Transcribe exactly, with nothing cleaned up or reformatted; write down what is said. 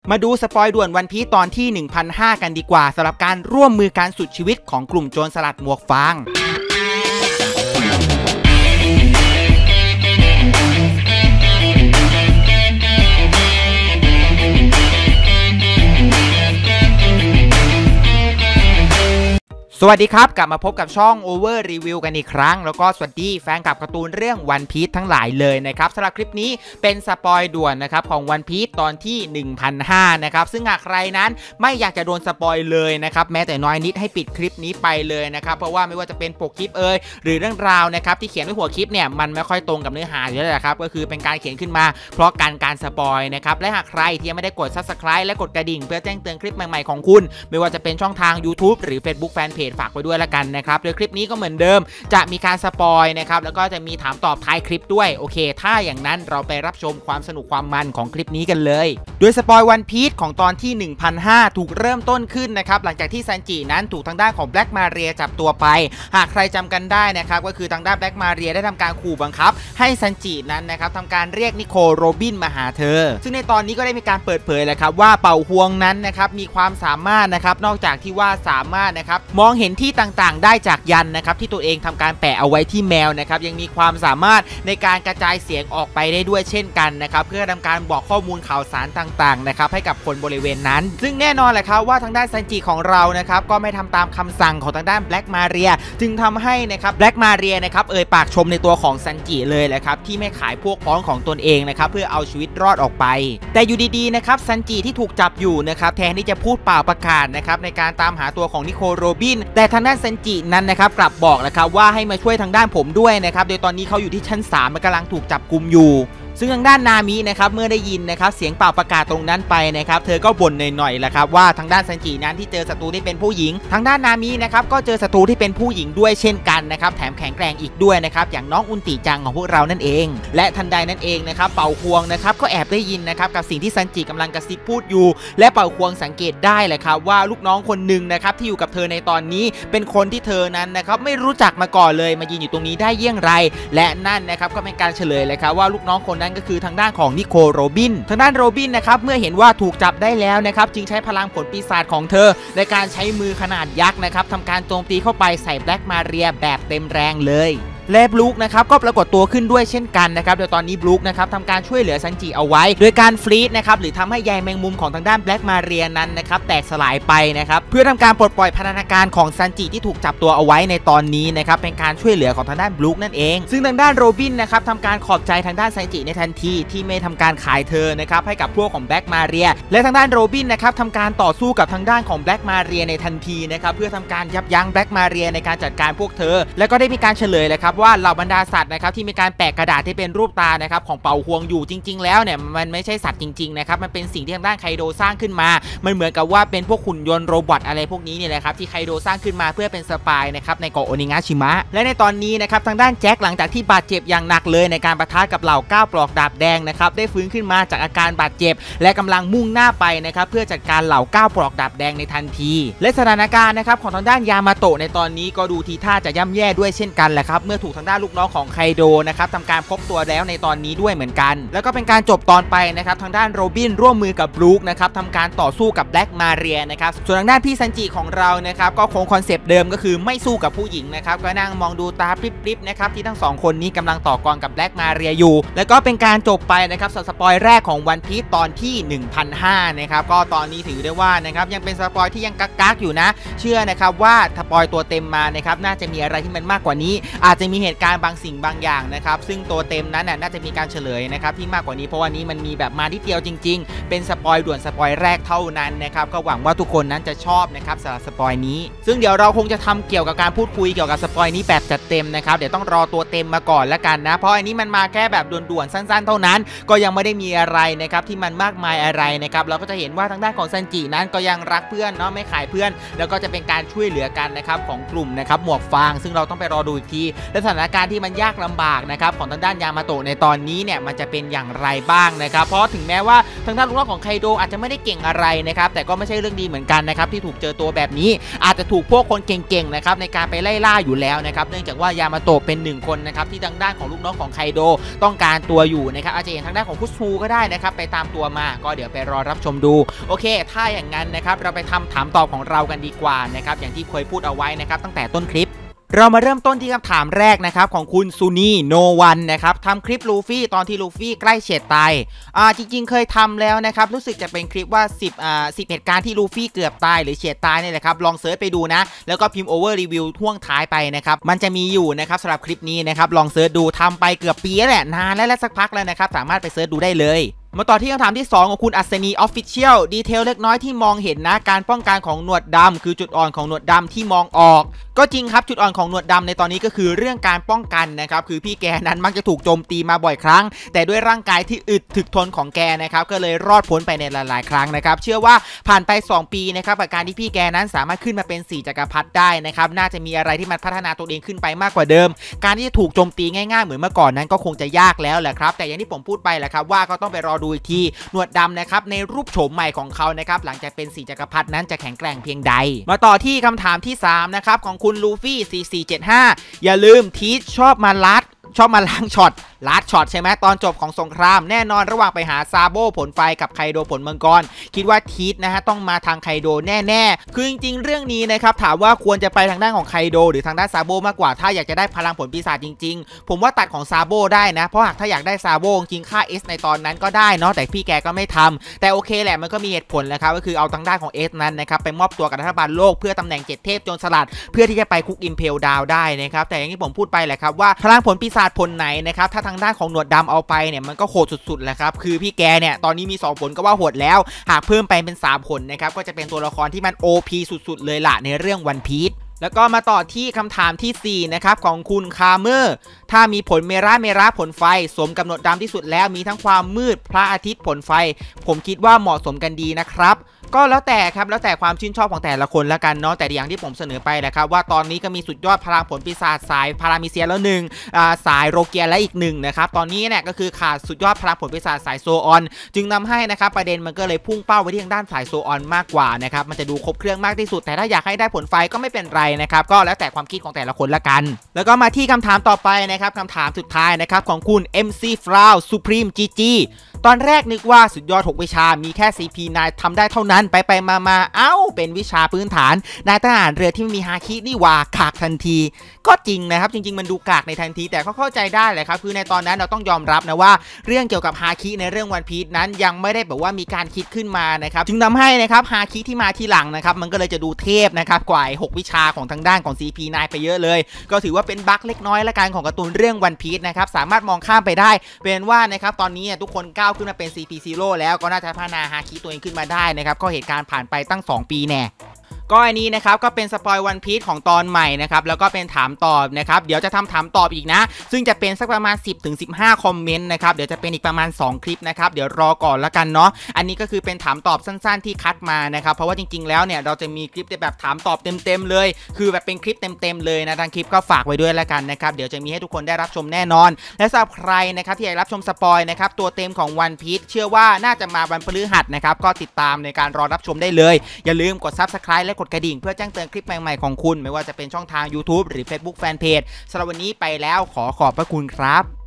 มาดูสปอยด่วนวันพีซตอนที่ หนึ่งพันห้าร้อย กันดีกว่าสำหรับการร่วมมือการสุดชีวิตของกลุ่มโจรสลัดหมวกฟางสวัสดีครับกลับมาพบกับช่อง Over Review กันอีกครั้งแล้วก็สวัสดีแฟนคลับการ์ตูนเรื่อง One Piece ทั้งหลายเลยนะครับสำหรับคลิปนี้เป็นสปอยด่วนนะครับของ One Piece ตอนที่ หนึ่งพันห้าร้อย นะครับซึ่งหากใครนั้นไม่อยากจะโดนสปอยเลยนะครับแม้แต่น้อยนิดให้ปิดคลิปนี้ไปเลยนะครับเพราะว่าไม่ว่าจะเป็นปกคลิปเอ่ยหรือเรื่องราวนะครับที่เขียนไว้หัวคลิปเนี่ยมันไม่ค่อยตรงกับเนื้อหาอยู่แล้วครับก็คือเป็นการเขียนขึ้นมาเพราะการการสปอยนะครับและหากใครที่ยังไม่ได้กด ซับสไครบ์ และกดกระดิ่งเพื่อแจ้งเตือนคลิปใหม่ๆของคุณไม่ว่าจะเป็นช่องทาง YouTube หรือ Facebook Fanpage ฝากไว้ด้วยละกันนะครับโดยคลิปนี้ก็เหมือนเดิมจะมีการสปอยนะครับแล้วก็จะมีถามตอบท้ายคลิปด้วยโอเคถ้าอย่างนั้นเราไปรับชมความสนุกความมันของคลิปนี้กันเลยโดยสปอยวันพีซของตอนที่ หนึ่งพันห้าร้อย ถูกเริ่มต้นขึ้นนะครับหลังจากที่ซันจินั้นถูกทางด้านของแบล็กมาเรียจับตัวไปหากใครจำกันได้นะครับก็คือทางด้านแบล็กมาเรียได้ทำการขู่บังคับให้ซันจินั้นนะครับทำการเรียกนิโคลโรบินมาหาเธอซึ่งในตอนนี้ก็ได้มีการเปิดเผยแล้วครับว่าเป่าฮวงนั้นนะครับมีความสามารถนะครับนอกจากที่ว่าสามารถนะครับมองเห็นที่ต่างๆได้จากยันนะครับที่ตัวเองทำการแปะเอาไว้ที่แมวนะครับยังมีความสามารถในการกระจายเสียงออกไปได้ด้วยเช่นกันนะครับเพื่อทำการบอกข้อมูลข่าวสารต่างๆนะครับให้กับคนบริเวณนั้นซึ่งแน่นอนแหละครับว่าทางด้านซันจิของเรานะครับก็ไม่ทำตามคำสั่งของทางด้านแบล็กมาเรียจึงทำให้นะครับแบล็กมาเรียนะครับเอ่ยปากชมในตัวของซันจิเลยแหละครับที่ไม่ขายพวกพ้องของตนเองนะครับเพื่อเอาชีวิตรอดออกไปแต่อยู่ดีๆนะครับซันจิที่ถูกจับอยู่นะครับแทนที่จะพูดเปล่าประกาศนะครับในการตามหาตัวของนิโคลโรบินแต่ทางด้านซันจินั้นนะครับกลับบอกแล้วครับว่าให้มาช่วยทางด้านผมด้วยนะครับโดยตอนนี้เขาอยู่ที่ชั้นสามมันกำลังถูกจับกุมอยู่ซึ่งทางด้านนามินะครับเมื่อได้ยินนะครับเสียงเป่าประกาศตรงนั้นไปนะครับเธอก็บ่นหน่อยๆแหละครับว่าทางด้านซันจินั้นที่เจอศัตรูที่เป็นผู้หญิงทางด้านนามินะครับก็เจอศัตรูที่เป็นผู้หญิงด้วยเช่นกันนะครับแถมแข็งแกร่งอีกด้วยนะครับอย่างน้องอุนติจังของพวกเรานั่นเองและทันใดนั้นเองนะครับเป่าฮวงนะครับก็แอบได้ยินนะครับกับสิ่งที่ซันจิกำลังกระซิบพูดอยู่และเป่าฮวงสังเกตได้แหละครับว่าลูกน้องคนหนึ่งนะครับที่อยู่กับเธอในตอนนี้เป็นคนที่เธอนั้นนะครับไม่รู้จักมาก่อนเลยมายืนอยู่ตรงนี้ได้เยี่ยงไรและนั่นนะครับก็เป็นการเฉลยเลยครับว่าลูกน้องคนนั้นก็คือทางด้านของนิโคลโรบินทางด้านโรบินนะครับเมื่อเห็นว่าถูกจับได้แล้วนะครับจึงใช้พลังผลปีศาจของเธอในการใช้มือขนาดยักษ์นะครับทำการโจมตีเข้าไปใส่แบล็กมาเรียแบบเต็มแรงเลยและบลูคนะครับก็ปรากฏตัวขึ้นด้วยเช่นกันนะครับโดยตอนนี้บลูคนะครับทำการช่วยเหลือซันจิเอาไว้โดยการฟรีดนะครับหรือทำให้ใยแมงมุมของทางด้านแบล็กมาเรียนั้นนะครับแตกสลายไปนะครับเพื่อทำการปลดปล่อยพันธนาการของซันจิที่ถูกจับตัวเอาไว้ในตอนนี้นะครับเป็นการช่วยเหลือของทางด้านบลูคนั่นเองซึ่งทางด้านโรบินนะครับทำการขอบใจทางด้านซันจิในทันทีที่ไม่ทำการขายเธอนะครับให้กับพวกของแบล็กมาเรียและทางด้านโรบินนะครับทำการต่อสู้กับทางด้านของแบล็กมาเรียในทันทีนะครับเพื่อทำการยับยั้งแบล็กมาเรียในการจัดการพวกเธอและก็ได้มีการเฉลยเลยครับว่าเหล่าบรรดาสัตว์นะครับที่มีการแปะกระดาษที่เป็นรูปตานะครับของเป่าฮวงอยู่จริงๆแล้วเนี่ยมันไม่ใช่สัตว์จริงๆนะครับมันเป็นสิ่งที่ทางด้านไคโดสร้างขึ้นมามันเหมือนกับว่าเป็นพวกหุ่นยนต์โรบอทอะไรพวกนี้เนี่ยแหละครับที่ไคโดสร้างขึ้นมาเพื่อเป็นสปายนะครับในเกาะโอนิงะชิมะและในตอนนี้นะครับทางด้านแจ็คหลังจากที่บาดเจ็บอย่างหนักเลยในการปะทะกับเหล่าก้าวปลอกดาบแดงนะครับได้ฟื้นขึ้นมาจากอาการบาดเจ็บและกำลังมุ่งหน้าไปนะครับเพื่อจัดการเหล่าก้าวปลอกดาบแดงในทันทีและสถานการณ์นะครับของทางด้านยามาโตะในตอนนี้ก็ดูทีท่าจะย่ำแย่ด้วยเช่นกันแหละครับเมื่อถูกทางด้านลูกน้องของไคโดนะครับทำการพบตัวแล้วในตอนนี้ด้วยเหมือนกันแล้วก็เป็นการจบตอนไปนะครับทางด้านโรบินร่วมมือกับบลูคนะครับทำการต่อสู้กับแบล็กมาเรียนะครับส่วนทางด้านพี่ซันจิของเรานะครับก็คงคอนเซปต์เดิมก็คือไม่สู้กับผู้หญิงนะครับก็นั่งมองดูตาปริบๆนะครับที่ทั้งสองคนนี้กำลังต่อกรกับแบล็กมาเรียอยู่แล้วก็เป็นการจบไปนะครับสปอยแรกของวันพีซตอนที่ หนึ่งพันห้าร้อย นะครับก็ตอนนี้ถือได้ว่านะครับยังเป็นสปอยที่ยังกักๆอยู่นะเชื่อนะครับว่าสปอยตัวเต็มมานะครับน่าจะมีอะไรที่มันมากกว่านี้อาจจะมีเหตุการณ์บางสิ่งบางอย่างนะครับซึ่งตัวเต็มนั้นน่าจะมีการเฉลยนะครับที่มากกว่านี้เพราะวันนี้มันมีแบบมาที่เดียวจริงๆเป็นสปอยด่วนสปอยแรกเท่านั้นนะครับก็หวังว่าทุกคนนั้นจะชอบนะครับสำหรับสปอยนี้ซึ่งเดี๋ยวเราคงจะทำเกี่ยวกับการพูดคุยเกี่ยวกับสปอยนี้แบบจัดเต็มนะครับเดี๋ยวต้องรอตัวเต็มมาก่อนแล้วกันนะเพราะอันนี้มันมาแค่แบบด่วนๆสั้นๆเท่านั้นก็ยังไม่ได้มีอะไรนะครับที่มันมากมายอะไรนะครับเราก็จะเห็นว่าทางด้านของซันจินั้นก็ยังรักเพื่อนเนาะไม่ขายเพื่อนแล้วก็จะเป็นการช่วยเหลือกันนะครับของกลุ่มนะครับหมวกฟางซึ่งเราต้องไปรอดูอีกทีและสถานการณ์ที่มันยากลำบากนะครับของทางด้านยามาโตะในตอนนี้เนี่ยมันจะเป็นอย่างไรบ้างนะครับเพราะถึงแม้ว่าทางด้านลูกน้องของไคโดอาจจะไม่ได้เก่งอะไรนะครับแต่ก็ไม่ใช่เรื่องดีเหมือนกันนะครับที่ถูกเจอตัวแบบนี้อาจจะถูกพวกคนเก่งๆนะครับในการไปไล่ล่าอยู่แล้วนะครับเนื่องจากว่ายามาโตะเป็นหนึ่งคนนะครับที่ทางด้านของลูกน้องของไคโดต้องการตัวอยู่นะครับอาจจะเห็นทางด้านของคุซูก็ได้นะครับไปตามตัวมาก็เดี๋ยวไปรอรับชมดูโอเคถ้าอย่างนั้นนะครับเราไปทำถามตอบของเรากันดีกว่านะครับอย่างที่เคยพูดเอาไว้นะครับตั้งแต่ต้นคลิปเรามาเริ่มต้นที่คำถามแรกนะครับของคุณซูนีโนวันนะครับทำคลิปลูฟี่ตอนที่ลูฟี่ใกล้เฉียดตายอ่าจริงๆเคยทำแล้วนะครับรู้สึกจะเป็นคลิปว่าสิบอ่าสิบเหตุการณ์ที่ลูฟี่เกือบตายหรือเฉียดตายนี่แหละครับลองเซิร์ชไปดูนะแล้วก็พิมพ์โอเวอร์รีวิวท่วงท้ายไปนะครับมันจะมีอยู่นะครับสำหรับคลิปนี้นะครับลองเซิร์ชดูทำไปเกือบปีแล้วแหละนานแล้วและสักพักแล้วนะครับสามารถไปเซิร์ชดูได้เลยมาต่อที่คำถามที่สองของคุณอัศนีออฟฟิเชียลดีเทลเล็กน้อยที่มองเห็นนะการป้องกันของหนวดดำคือจุดอ่อนของหนวดดำที่มองออกก็จริงครับจุดอ่อนของหนวดดำในตอนนี้ก็คือเรื่องการป้องกันนะครับคือพี่แกนั้นมักจะถูกโจมตีมาบ่อยครั้งแต่ด้วยร่างกายที่อึดถึกทนของแกนะครับก็เลยรอดพ้นไปในหลายๆครั้งนะครับเชื่อว่าผ่านไปสองปีนะครับกับการที่พี่แกนั้นสามารถขึ้นมาเป็นสี่จักรพรรดิได้นะครับน่าจะมีอะไรที่มันพัฒนาตัวเองขึ้นไปมากกว่าเดิมการที่จะถูกโจมตีง่ายๆเหมือนเมื่อก่อนนั้นก็คงจะยากแล้วแหละครับแต่อย่างที่ผมพูดไปแหละครับว่าก็ต้องไปรอดูอีกทีหนวดดำนะครับในรูปโฉมใหม่ของเขานะครับหลังจากเป็นสี่จักรพรรดินั้นจะแข็งแกร่งเพียงใดมาต่อที่คำถามที่สามนะครับของคุณลูฟี่สี่สี่เจ็ดห้าอย่าลืมทีชชอบมาลัดชอบมาล้างช็อตลัดช็อตใช่ไหมตอนจบของสงครามแน่นอนระหว่างไปหาซาโบผลไฟกับไคโดผลมังกรคิดว่าทีชนะฮะต้องมาทางไคโดแน่ๆคือจริงๆเรื่องนี้นะครับถามว่าควรจะไปทางด้านของไคโดหรือทางด้านซาโบมากกว่าถ้าอยากจะได้พลังผลปีศาจจริงๆผมว่าตัดของซาโบได้นะเพราะหากถ้าอยากได้ซาโบจริงค่า S ในตอนนั้นก็ได้เนาะแต่พี่แกก็ไม่ทำแต่โอเคแหละมันก็มีเหตุผลแหละครับก็คือเอาทางด้านของ S นั้นนะครับไปมอบตัวกับรัฐบาลโลกเพื่อตำแหน่งเจ็ดเทพโจรสลัดเพื่อที่จะไปคุกอิมเพลดาวได้นะครับแต่อย่างที่ผมพูดไปแหละครับว่าพลังผลปีศาจผลไหนนะครับถ้าทางด้านของหนวดดำเอาไปเนี่ยมันก็โหดสุดๆแหละครับคือพี่แกเนี่ยตอนนี้มีสองผลก็ว่าโหดแล้วหากเพิ่มไปเป็นสามผลนะครับก็จะเป็นตัวละครที่มัน โอ พี สุดๆเลยล่ะในเรื่องวันพีซแล้วก็มาต่อที่คำถามที่สี่นะครับของคุณคาเมอร์ถ้ามีผลเมราเมราผลไฟสมกับหนวดดำที่สุดแล้วมีทั้งความมืดพระอาทิตย์ผลไฟผมคิดว่าเหมาะสมกันดีนะครับก็แล้วแต่ครับแล้วแต่ความชื่นชอบของแต่ละคนละกันเนาะแต่อย่างที่ผมเสนอไปแหละครับว่าตอนนี้ก็มีสุดยอดพลังผลปีศาจสายพารามิเซียแล้วหนึ่งอ่าสายโรเกียและอีกหนึ่งนะครับตอนนี้เนี่ยก็คือขาดสุดยอดพลังผลปีศาจสายโซออนจึงนำให้นะครับประเด็นมันก็เลยพุ่งเป้าไปที่ทางด้านสายโซออนมากกว่านะครับมันจะดูครบเครื่องมากที่สุดแต่ถ้าอยากให้ได้ผลไฟก็ไม่เป็นไรนะครับก็แล้วแต่ความคิดของแต่ละคนละกันแล้วก็มาที่คำถามต่อไปนะครับคำถามสุดท้ายนะครับของคุณ เอ็ม ซี Flow Supreme จี จี ตอนแรกนึกว่าสุดยอดหกวิชามีแค่ ซี พี นายทำได้เท่านั้นไปไปมามาเอ้าเป็นวิชาพื้นฐานนายทหารเรือที่มีฮาคินี่ว่าขากทันทีก็จริงนะครับจริงๆมันดูกากในทันทีแต่ก็เข้าใจได้แหละครับคือในตอนนั้นเราต้องยอมรับนะว่าเรื่องเกี่ยวกับฮาคิในเรื่องวันพีซนั้นยังไม่ได้แบบว่ามีการคิดขึ้นมานะครับจึงทำให้นะครับฮาคิที่มาทีหลังนะครับมันก็เลยจะดูเทพนะครับกว่าหกวิชาของทางด้านของ ซี พี นายไปเยอะเลยก็ถือว่าเป็นบั๊กเล็กน้อยละกันของการ์ตูนเรื่องวันพีซนะครับสามารถมองข้ามไปได้เป็นว่านะครับตอนนี้ทุกคนก้าวขึ้นมาเป็น ซี พี Zero แล้วก็น่าจะพัฒนาฮาคิตัวเองขึ้นมาได้นะครับก็เหตุการณ์ผ่านไปตั้งสองปีแน่ก็อันนี้นะครับก็เป็นสปอยวันพีซของตอนใหม่นะครับแล้วก็เป็นถามตอบนะครับเดี๋ยวจะทำถามตอบอีกนะซึ่งจะเป็นสักประมาณ สิบถึงสิบห้า คอมเมนต์นะครับเดี๋ยวจะเป็นอีกประมาณสองคลิปนะครับเดี๋ยวรอก่อนละกันเนาะอันนี้ก็คือเป็นถามตอบสั้นๆที่คัดมานะครับเพราะว่าจริงๆแล้วเนี่ยเราจะมีคลิปแบบถามตอบเต็มๆเลยคือแบบเป็นคลิปเต็มๆเลยนะทางคลิปก็ฝากไว้ด้วยละกันนะครับเดี๋ยวจะมีให้ทุกคนได้รับชมแน่นอนและสำหรับใครนะครับที่อยากรับชมสปอยนะครับตัวเต็มของวันพีซเชื่อว่าน่าจะมาวันพฤหัสนะครับก็ติดตามในการรอรับชมได้เลยอย่าลืมกด ซับสไครบ์ และกดกระดิ่งเพื่อแจ้งเตือนคลิปใหม่ๆของคุณไม่ว่าจะเป็นช่องทาง ยูทูบ หรือ เฟซบุ๊ก แฟนเพจ สำหรับวันนี้ไปแล้วขอขอบพระคุณครับ